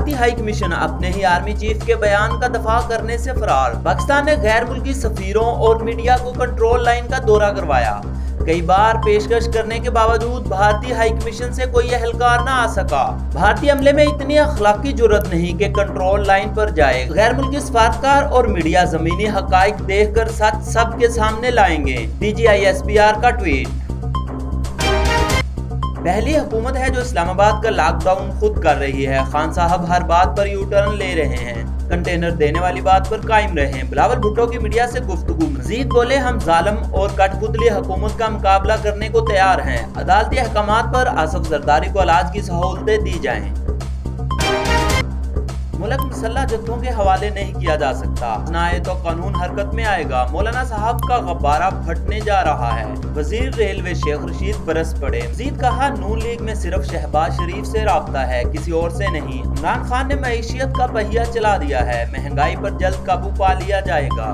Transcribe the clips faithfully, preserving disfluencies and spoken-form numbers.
भारतीय high commission अपने ही army chief के बयान का दफा करने से फरार। पाकिस्तान ने गैर मुल्की सफीरों और मीडिया को कंट्रोल लाइन का दौरा करवाया। कई बार पेशकश करने के बावजूद भारतीय हाई कमीशन से कोई एहलकार न आ सका। भारतीय अमले में इतनी अखलाकी जुर्रत नहीं कि कंट्रोल लाइन पर जाए। गैर मुल्की सफारतकार और मीडिया जमीनी हकाइक देखकर सच सबके सामने लाएंगे। D G I S P R का ट्वीट। पहली हुकूमत है जो इस्लामाबाद का लॉकडाउन खुद कर रही है। खान साहब हर बात पर यू टर्न ले रहे हैं, कंटेनर देने वाली बात पर कायम रहे। बिलावल भुट्टो की मीडिया से गुफ्तगू। मजीद बोले, हम जालिम और कठपुतली हुकूमत का मुकाबला करने को तैयार हैं। अदालती अहकामात पर आसफ जरदारी को इलाज की सहूलतें दी जाएं। मुल्क मुसल्लह जत्थों के हवाले नहीं किया जा सकता, ना आए तो कानून हरकत में आएगा। मौलाना साहब का गब्बारा फटने जा रहा है। वजीर रेलवे शेख रशीद बरस पड़े। मजीद कहा, नून लीग में सिर्फ शहबाज शरीफ से राब्ता है, किसी और से नहीं। इमरान खान ने मईशियत का पहिया चला दिया है, महंगाई पर जल्द काबू पा लिया जाएगा।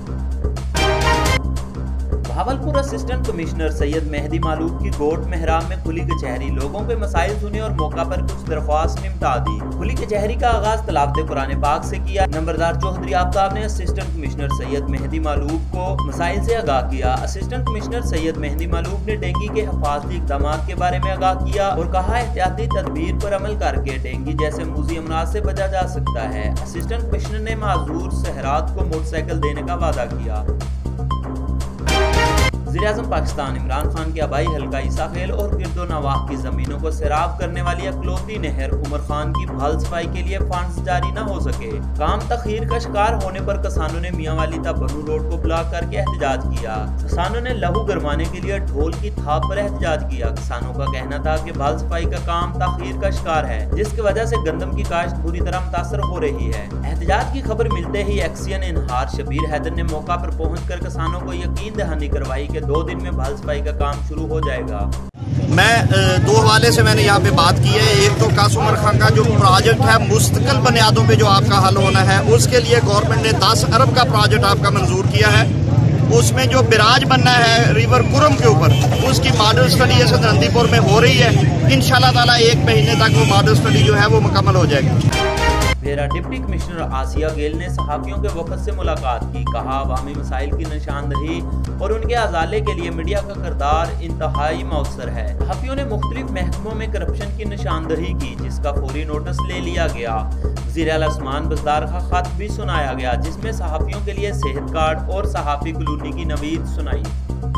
भावलपुर असिस्टेंट कमिश्नर सैयद मेहदी मालूक की गोट मेहराम में खुली कचहरी। लोगों के मसाइल सुने और मौका पर कुछ दरख्वास्त निपटा दी। खुली कचहरी का आगाज तलावत कुरान पाक से किया। नंबरदार चौधरी आफ्ताब ने असिस्टेंट कमिश्नर सैयद मेहदी मालूक को मसाइल से आगाह किया। असिस्टेंट कमिश्नर सैयद मेहदी मालूक ने डेंगू के हिफाजती इक़दाम के बारे में आगाह किया और कहा, एहतियाती तदबीर पर अमल करके डेंगू जैसे मूजी अमराज से बचा जा सकता है। असिस्टेंट कमिश्नर ने माजूर सहरात को मोटरसाइकिल देने का वादा किया। वज़ीर-ए-आज़म पाकिस्तान इमरान खान के आबाई हल्का ईसा खेल और गिरदो नवाह की जमीनों को सैराब करने वाली अकलौती नहर उमर खान की बहाल सफाई के लिए फंड्स जारी न हो सके। काम तखीर का शिकार होने पर किसानों ने मियां वाली ता बन्नू रोड को ब्लॉक करके एहतजाज किया। किसानों ने लहू गरमाने के लिए ढोल की थाप पर एहतजाज किया। किसानों का कहना था कि बहाल सफाई का काम तखीर का शिकार है, जिसकी वजह से गंदम की काश्त बुरी तरह मुतासर हो रही है। एहतजाज की खबर मिलते ही एक्सियन इनहार शबीर हैदर ने मौका पर पहुँच कर किसानों को यकीन दहानी करवाई कि दो दिन में बहाल सफाई का काम शुरू हो जाएगा। मैं दो हवाले से मैंने यहाँ पे बात की है। एक तो कास उमर खान का जो प्रोजेक्ट है मुस्तकिल बुनियादों पे जो आपका हल होना है, उसके लिए गवर्नमेंट ने दस अरब का प्रोजेक्ट आपका मंजूर किया है। उसमें जो बिराज बनना है रिवर कुरम के ऊपर, उसकी मॉडल स्टडी ऐसे नंदीपुर में हो रही है। इंशाल्लाह ताला एक महीने तक वो मॉडल स्टडी जो है वो मुकम्मल हो जाएगी। मेरा डिप्टी कमिश्नर आसिया गेल ने सहाफ़ियों के वफद से मुलाकात की। कहा, अवामी मसाइल की निशानदही और उनके अजाले के लिए मीडिया का किरदार इंतहाई मौसर है। सहाफ़ियों ने मुख्तलिफ महकमों में करप्शन की निशानदही की, जिसका फौरी नोटिस ले लिया गया। वज़ीर आला उस्मान बज़दार का खत भी सुनाया गया, जिसमें सहाफ़ियों के लिए सेहत कार्ड और सहाफ़ी कॉलोनी की नवीद सुनाई।